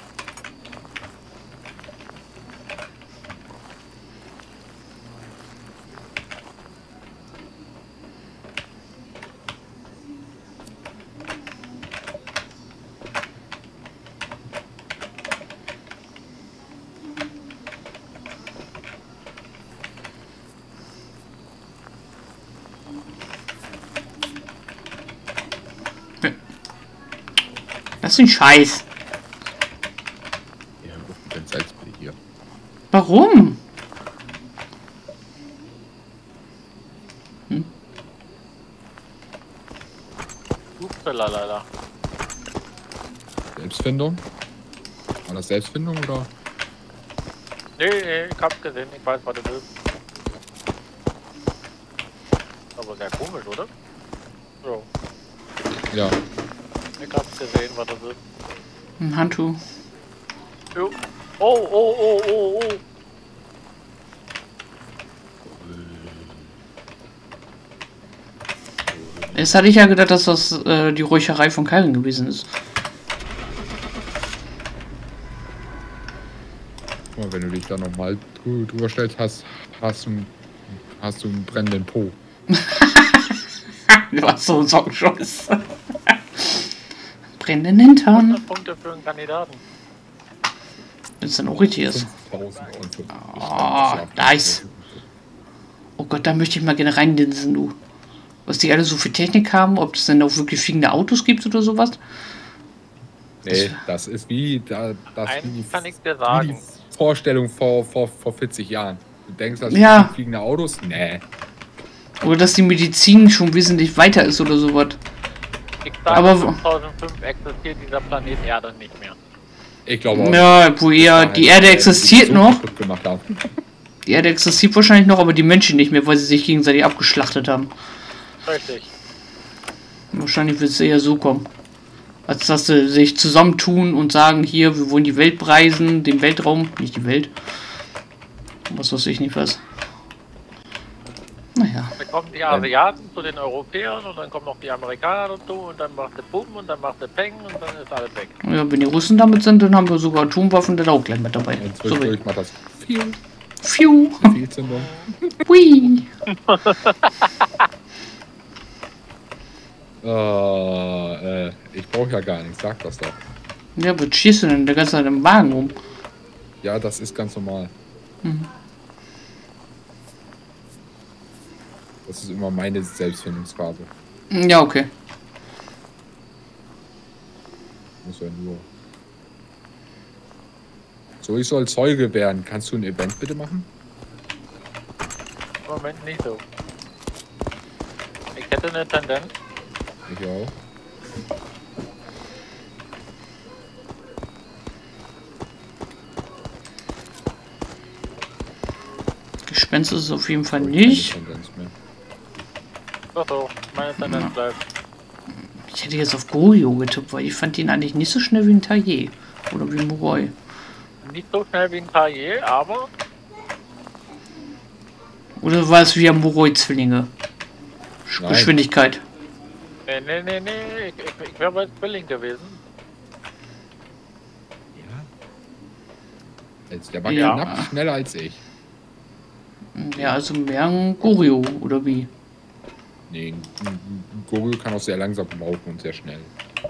Speaker 1: Das ist ein Scheiß.
Speaker 3: Ja, dann seid bitte hier.
Speaker 1: Warum?
Speaker 2: Upsalalala.
Speaker 3: Selbstfindung? War das Selbstfindung oder?
Speaker 2: Nee, nee, ich hab's gesehen, ich weiß, was das ist. Aber sehr komisch, oder? So,
Speaker 3: Ja.
Speaker 2: ich hab's gesehen, was das ist.
Speaker 1: Ein Handtuch.
Speaker 2: Jo. Oh, oh, oh, oh, oh.
Speaker 1: Jetzt hatte ich ja gedacht, dass das äh, die Räucherei von Karin gewesen ist.
Speaker 3: Guck mal, wenn du dich da nochmal drüber stellst, hast, hast, du, hast du einen brennenden Po.
Speaker 1: Du hast so einen Sockenscheiß. Brennenden Hintern.
Speaker 2: hundert Punkte für einen Kandidaten.
Speaker 1: Das ist dann auch richtig ist.
Speaker 3: fünftausend.
Speaker 1: Oh, nice. Oh Gott, da möchte ich mal gerne reindinsen, du. Was die alle so für Technik haben, ob es denn auch wirklich fliegende Autos gibt oder sowas?
Speaker 3: Nee, das ist wie, da, das
Speaker 2: Eins
Speaker 3: wie,
Speaker 2: kann ich dir
Speaker 3: wie
Speaker 2: sagen.
Speaker 3: die Vorstellung vor, vor, vor vierzig Jahren. Du denkst, das
Speaker 1: Ja.
Speaker 3: sind fliegende Autos? Nee.
Speaker 1: Oder dass die Medizin schon wesentlich weiter ist oder sowas.
Speaker 2: Ich sage,
Speaker 1: Aber-
Speaker 2: zweitausendfünf existiert dieser Planet Erde nicht mehr.
Speaker 3: Ich glaube auch.
Speaker 1: Ja, wo eher die Erde existiert
Speaker 3: so
Speaker 1: noch.
Speaker 3: kaputt Gemacht haben.
Speaker 1: Die Erde existiert wahrscheinlich noch, aber die Menschen nicht mehr, weil sie sich gegenseitig abgeschlachtet haben.
Speaker 2: Richtig.
Speaker 1: Wahrscheinlich wird es eher so kommen. Als dass sie sich zusammentun und sagen, hier, wir wollen die Welt bereisen, den Weltraum, nicht die Welt. Was weiß ich nicht was. Naja.
Speaker 2: Dann kommen die Asiaten zu den Europäern und dann kommen noch die Amerikaner dazu und dann macht der Bumm und dann macht der Peng und dann ist alles weg.
Speaker 1: Ja, wenn die Russen damit sind, dann haben wir sogar Atomwaffen dann auch gleich mit dabei.
Speaker 3: Und
Speaker 1: So,
Speaker 3: zwischendurch macht das viel,
Speaker 1: Pfiuh.
Speaker 3: viel Zündung.
Speaker 1: Hui.
Speaker 3: Äh, äh, ich brauche ja gar nichts, sag das doch.
Speaker 1: Ja, was schießt du denn der ganze Zeit im Wagen rum?
Speaker 3: Ja, das ist ganz normal.
Speaker 1: Mhm.
Speaker 3: Das ist immer meine Selbstfindungsphase.
Speaker 1: Ja, okay.
Speaker 3: Muss ja nur. So, ich soll Zeuge werden. Kannst du ein Event bitte machen?
Speaker 2: Im Moment nicht so. Ich hätte eine Tendenz.
Speaker 3: Ich auch.
Speaker 1: Gespenst ist es auf jeden Fall
Speaker 3: Hab ich keine
Speaker 1: nicht.
Speaker 3: Tendenz mehr.
Speaker 2: Doch, doch, meine Tendenz bleibt.
Speaker 1: Ich hätte jetzt auf Gorio getippt, weil ich fand ihn eigentlich nicht so schnell wie ein Taillé. Oder wie ein Moroi.
Speaker 2: Nicht so schnell wie ein Taillé, aber
Speaker 1: Oder war es wie ein Moroi-Zwillinge?
Speaker 3: Nein.
Speaker 1: Geschwindigkeit.
Speaker 2: nee, nee, nee, nee, ich, ich, ich wäre bei Zwilling gewesen.
Speaker 3: Ja. Also, der war
Speaker 1: Ja.
Speaker 3: knapp schneller als ich.
Speaker 1: Ja, also mehr ein Gorio, oder wie?
Speaker 3: Nee, ein ein- ein Gorio kann auch sehr langsam laufen und sehr schnell.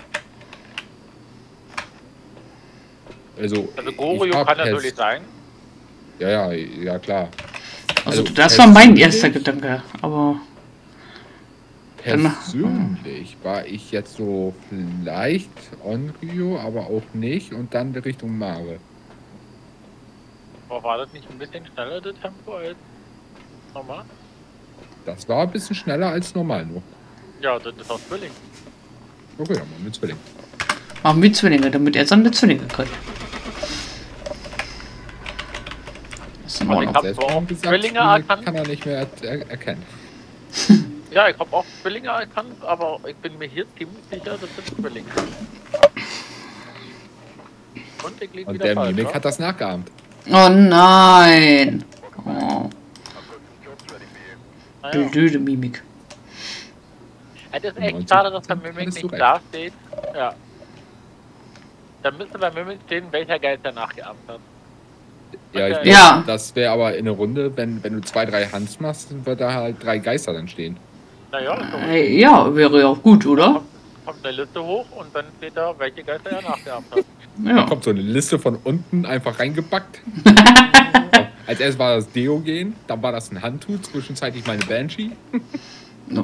Speaker 3: Also,
Speaker 2: Also
Speaker 3: ich
Speaker 2: Gorio
Speaker 3: hab
Speaker 2: kann
Speaker 3: Pers-
Speaker 2: natürlich sein.
Speaker 3: Ja, ja, ja, klar.
Speaker 1: Also,
Speaker 3: Also,
Speaker 1: das war mein
Speaker 3: persönlich-
Speaker 1: erster Gedanke, aber Dann-
Speaker 3: Persönlich war ich jetzt so vielleicht Onryo, aber auch nicht und dann Richtung Mare.
Speaker 2: Aber war das nicht ein bisschen schneller, das Tempo, als normal?
Speaker 3: Das war ein bisschen schneller als normal nur.
Speaker 2: Ja, das ist auch Zwilling.
Speaker 3: Okay, dann machen wir Zwilling.
Speaker 1: machen wir Zwillinge, damit er seine Zwillinge kriegt. Ist in
Speaker 2: Also ich
Speaker 1: Ordnung.
Speaker 2: hab
Speaker 3: Selbst
Speaker 2: so auch
Speaker 3: gesagt,
Speaker 2: Zwillinge
Speaker 3: Zwillinge
Speaker 2: erkannt.
Speaker 3: kann er nicht mehr er er erkennen.
Speaker 2: Ja, ich habe auch Zwillinge erkannt, aber ich bin mir hier ziemlich sicher, das sind Zwillinge. Und ich liege
Speaker 3: Und
Speaker 2: wieder
Speaker 3: der
Speaker 2: falsch,
Speaker 3: Mimik
Speaker 2: wa?
Speaker 3: hat das nachgeahmt.
Speaker 1: Oh nein! Oh,
Speaker 2: Naja.
Speaker 1: blöde Mimik.
Speaker 2: Es ist
Speaker 3: Um
Speaker 2: echt
Speaker 3: neunzig
Speaker 2: schade, dass der
Speaker 3: Prozent
Speaker 2: Mimik
Speaker 3: hattest du
Speaker 2: nicht
Speaker 3: recht.
Speaker 2: da steht. Ja. Da müsste bei Mimik stehen, welcher Geist er nachgeahmt hat.
Speaker 3: Ja, ich
Speaker 2: Okay.
Speaker 3: glaub,
Speaker 1: Ja.
Speaker 3: das wäre aber in der Runde, wenn, wenn du zwei, drei Hans machst, wird da halt drei Geister dann stehen.
Speaker 2: Naja, ist doch
Speaker 1: Äh, ja, wäre ja auch gut, oder?
Speaker 2: kommt, kommt eine Liste hoch und dann steht da, welche Geister er nachgeahmt hat.
Speaker 1: Ja.
Speaker 3: Kommt so eine Liste von unten einfach reingepackt. Als erst war das Deogen, dann war das ein Handtuch, zwischenzeitlich meine Banshee.
Speaker 1: No.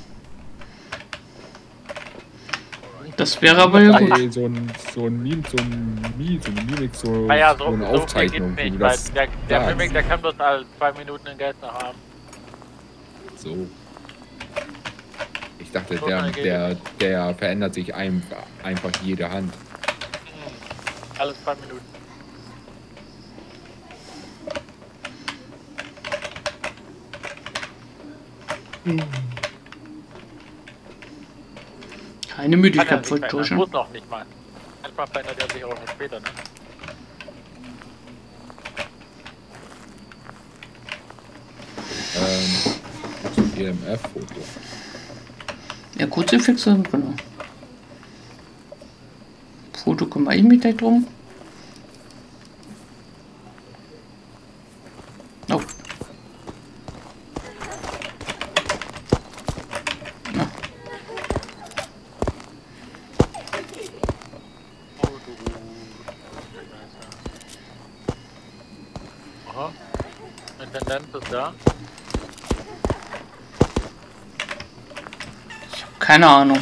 Speaker 1: Das wäre aber ja gut.
Speaker 3: Bei So ein, so ein Meme, so ein Meme, so eine Mimik, so,
Speaker 2: Naja,
Speaker 3: so
Speaker 2: so,
Speaker 3: eine
Speaker 2: so viel
Speaker 3: Aufzeichnung.
Speaker 2: geht's
Speaker 3: wie
Speaker 2: nicht,
Speaker 3: du
Speaker 2: weil
Speaker 3: das
Speaker 2: der, der
Speaker 3: sagst.
Speaker 2: Mimik, der kann bloß alle zwei Minuten einen Geist nachhaben.
Speaker 3: So. Ich dachte,
Speaker 2: So
Speaker 3: der,
Speaker 2: schnell geht
Speaker 3: der, der verändert sich ein, einfach jede Hand.
Speaker 2: Alle zwei Minuten.
Speaker 1: Keine
Speaker 2: Kann er
Speaker 1: Müdigkeit
Speaker 2: sich verändern,
Speaker 1: vortäuschen.
Speaker 2: muss noch nicht mal. Manchmal verändert er sich auch noch später, ne?
Speaker 3: Ähm, E M F-Foto.
Speaker 1: Ja, Kurzefix sind drin. Foto kümmere ich mich gleich drum. Oh. Ja.
Speaker 2: Aha. Eine Tendenz ist da.
Speaker 1: Keine Ahnung.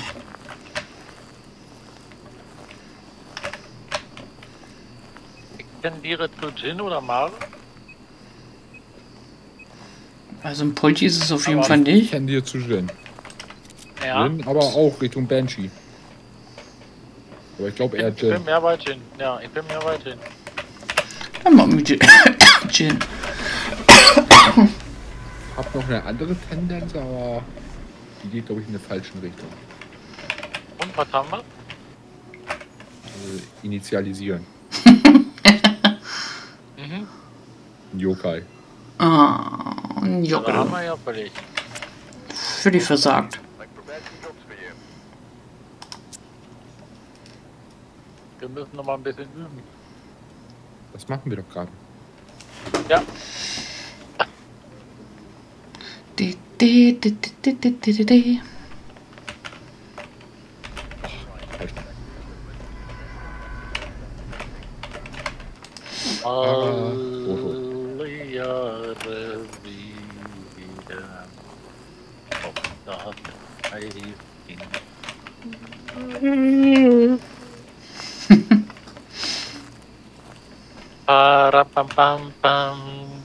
Speaker 2: Ich tendiere zu Gin oder Mare.
Speaker 1: Also ein Polchi ist es auf jeden
Speaker 2: Aber
Speaker 1: Fall
Speaker 3: Ich
Speaker 1: nicht.
Speaker 3: tendiere zu Gin.
Speaker 2: Ja.
Speaker 3: Gin, aber auch Richtung Banshee. Aber ich glaube eher
Speaker 2: Ich bin
Speaker 3: Gin.
Speaker 2: mehr bei Gin. Ja, ich bin mehr bei Gin.
Speaker 1: Dann machen wir Gin. Gin.
Speaker 3: Hab noch eine andere Tendenz, aber die geht, glaube ich, in eine falsche Richtung.
Speaker 2: Und was haben wir?
Speaker 3: Also initialisieren.
Speaker 2: Mhm.
Speaker 3: Ein Yokai.
Speaker 1: Ah, ein
Speaker 2: Da haben
Speaker 1: Jockel.
Speaker 2: wir ja völlig.
Speaker 1: Völlig versagt.
Speaker 2: Wir müssen noch mal ein bisschen üben.
Speaker 3: Das machen wir doch gerade.
Speaker 2: Ja.
Speaker 1: Di, di, di, di, di, di, di, di.
Speaker 2: Alle Jahre wieder auf das Eis ging. Parapam-pam-pam.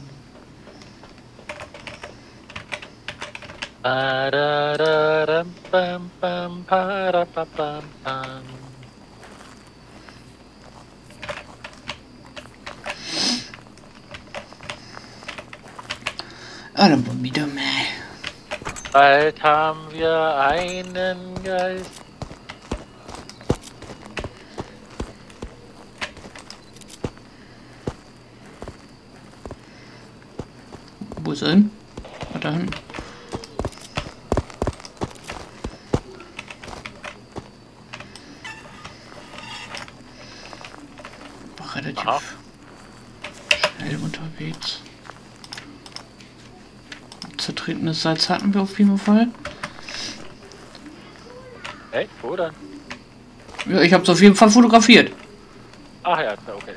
Speaker 2: Parararam-pam-pam, parapam-pam-pam.
Speaker 1: Ah, dann wollen wir wieder mehr.
Speaker 2: Bald haben wir einen Geist.
Speaker 1: Wo ist er hin? Ah, da hinten. War relativ
Speaker 2: Aha.
Speaker 1: schnell unterwegs. Zertretenes Salz hatten wir auf jeden Fall.
Speaker 2: Hey, wo denn?
Speaker 1: Ja, ich habe es auf jeden Fall fotografiert.
Speaker 2: Ach ja, okay.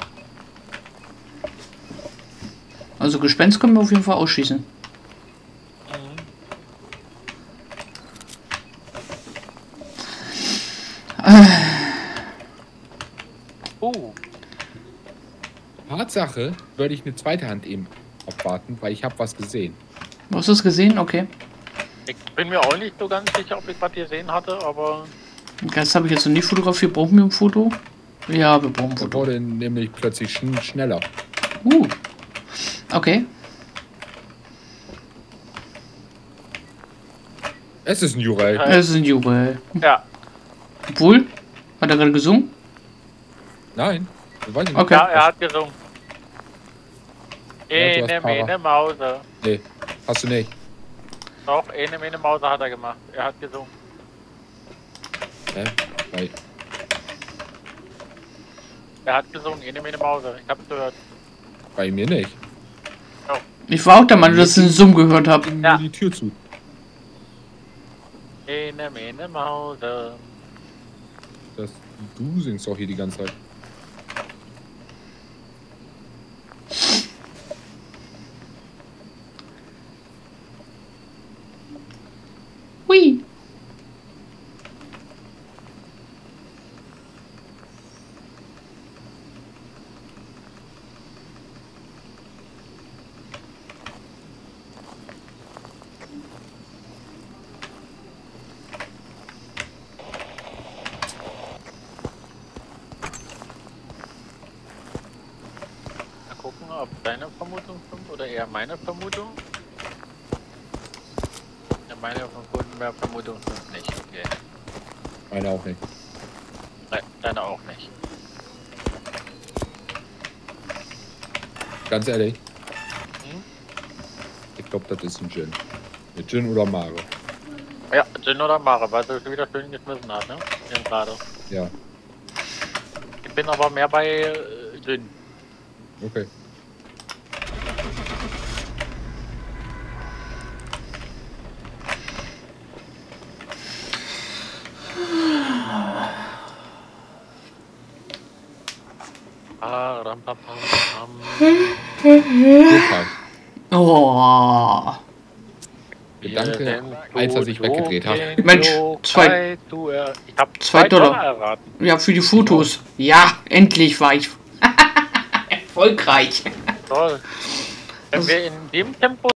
Speaker 1: Also Gespenst können wir auf jeden Fall ausschießen.
Speaker 2: Mhm. Uh,
Speaker 3: Tatsache würde ich eine zweite Hand eben abwarten, weil ich habe was gesehen.
Speaker 1: Du hast es gesehen? Okay.
Speaker 2: ich bin mir auch nicht so ganz sicher, ob ich was gesehen hatte, aber
Speaker 1: Den Geist habe ich jetzt noch nicht fotografiert. Brauchen wir ein Foto? Ja, wir brauchen ein
Speaker 3: Er
Speaker 1: Foto.
Speaker 3: wurde nämlich plötzlich schn schneller.
Speaker 1: Uh. Okay.
Speaker 3: Es ist ein Jurel.
Speaker 2: Ja.
Speaker 1: Es ist ein Jubel.
Speaker 2: ja.
Speaker 1: Obwohl? Hat er gerade gesungen?
Speaker 3: Nein, das weiß ich nicht.
Speaker 1: Okay.
Speaker 2: Ja, er hat gesungen.
Speaker 3: Ja, du hast
Speaker 2: Ene,
Speaker 3: Para.
Speaker 2: mene, Mause.
Speaker 3: Nee, hast du nicht.
Speaker 2: Doch, ene, mene, Mause hat er gemacht. Er hat gesungen.
Speaker 3: Hä? Weil
Speaker 2: Er hat gesungen, ene, mene, Mause. Ich hab's gehört.
Speaker 3: bei mir nicht.
Speaker 1: Ich war auch der Meinung, dass ich einen Summ gehört habe.
Speaker 3: Ging
Speaker 2: Ja.
Speaker 3: mir die Tür zu.
Speaker 2: Ene, mene, Mause.
Speaker 3: Das, du singst doch hier die ganze Zeit.
Speaker 1: Hui.
Speaker 2: Mal gucken, ob deine Vermutung stimmt oder eher meine Vermutung. Ja, meine Vermutung, Vermutung stimmt nicht. Okay.
Speaker 3: Meine auch nicht.
Speaker 2: Nein, deine auch nicht.
Speaker 3: Ganz ehrlich,
Speaker 2: Hm?
Speaker 3: ich glaube, das ist ein Gin. Mit Gin oder Mare.
Speaker 2: Ja, Gin oder Mare, weil sie wieder schön geschmissen hat, ne? Eben gerade.
Speaker 3: Ja,
Speaker 2: Ich bin aber mehr bei äh, Gin.
Speaker 3: okay.
Speaker 2: Ah, ram, pam, pam, pam.
Speaker 3: Yokai.
Speaker 1: Oh.
Speaker 3: Bedanke, als er sich weggedreht hat.
Speaker 1: Mensch, zwei,
Speaker 2: Ich hab
Speaker 1: zwei
Speaker 2: zwei Dollar
Speaker 1: Dollar.
Speaker 2: erraten.
Speaker 1: Ja, für die Fotos. Ja, endlich war ich erfolgreich.
Speaker 2: Toll. Wenn wir in dem Tempo